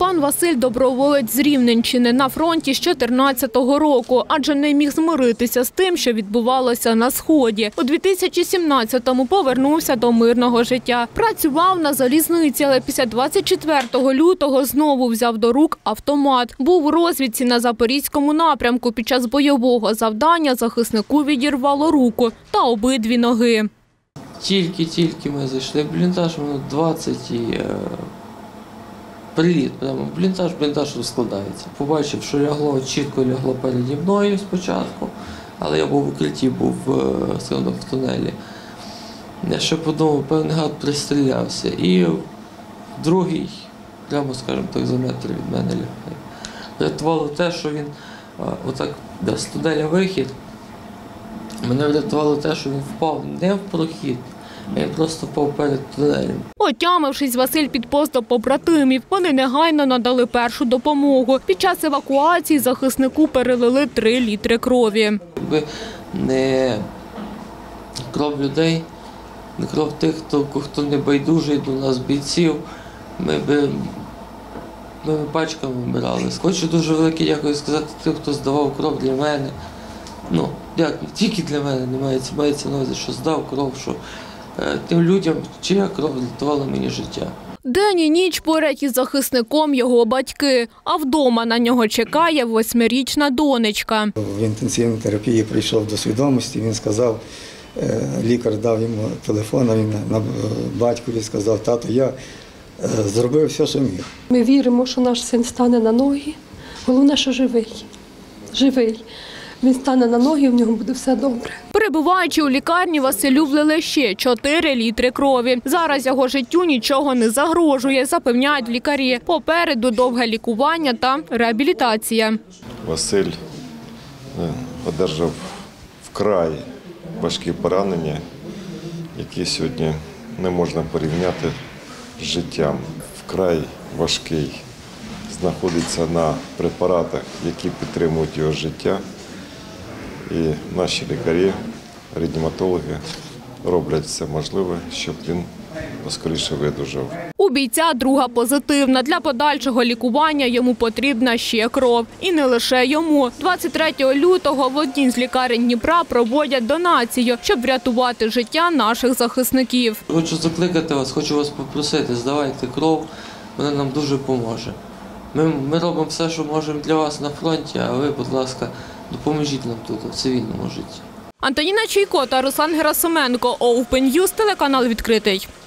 Пан Василь – доброволець з Рівненщини, на фронті з 2014 року, адже не міг змиритися з тим, що відбувалося на Сході. У 2017-му повернувся до мирного життя. Працював на залізниці, але після 24 лютого знову взяв до рук автомат. Був у розвідці на Запорізькому напрямку. Під час бойового завдання захиснику відірвало руку та обидві ноги. Тільки ми зайшли в бліндаж, воно 20 і приліт, прямо бліндаж розкладається. Побачив, що чітко лягло переді мною спочатку, але я був в укритті, був в тунелі. Я ще подумав, певний гад пристрілявся. І другий, прямо, скажімо так, за метр від мене лягає. Врятувало те, що він, отак, з тунеля вихід, мене врятувало те, що він впав не в прохід, а він просто впав перед тунелем. Отямившись, Василь підповз до побратимів. Вони негайно надали першу допомогу. Під час евакуації захиснику перелили 3 літри крові. Якби не кров людей, не кров тих, хто не байдужий до нас бійців, ми пачками вмирали. Хочу дуже велике дякую сказати тим, хто здавав кров для мене. Ну, як, не тільки для мене, мається на увазі, що здав кров, що тим людям, чия кров рятувала мені життя. День і ніч поряд із захисником його батьки, а вдома на нього чекає 8-річна донечка. В інтенсивній терапії прийшов до свідомості, він сказав, лікар дав йому телефон, а він на батькові сказав: тато, я зробив все, що міг. Ми віримо, що наш син стане на ноги, головне, що живий. Він стане на ноги, в нього буде все добре. Перебуваючи у лікарні, Василю влили ще 4 літри крові. Зараз його життю нічого не загрожує, запевняють лікарі. Попереду довге лікування та реабілітація. Василь одержав вкрай важкі поранення, які сьогодні не можна порівняти з життям. Вкрай важкий, знаходиться на препаратах, які підтримують його життя. І наші лікарі, реаніматологи роблять все можливе, щоб він поскоріше видужав. У бійця друга позитивна. Для подальшого лікування йому потрібна ще кров. І не лише йому. 23 лютого в одній з лікарень Дніпра проводять донацію, щоб врятувати життя наших захисників. Хочу закликати вас, хочу вас попросити, здавайте кров, вона нам дуже допоможе. Ми робимо все, що можемо для вас на фронті, а ви, будь ласка, допоможіть нам тут, в цивільному житті. Антоніна Чайко та Руслан Герасименко. Open News, телеканал «Відкритий».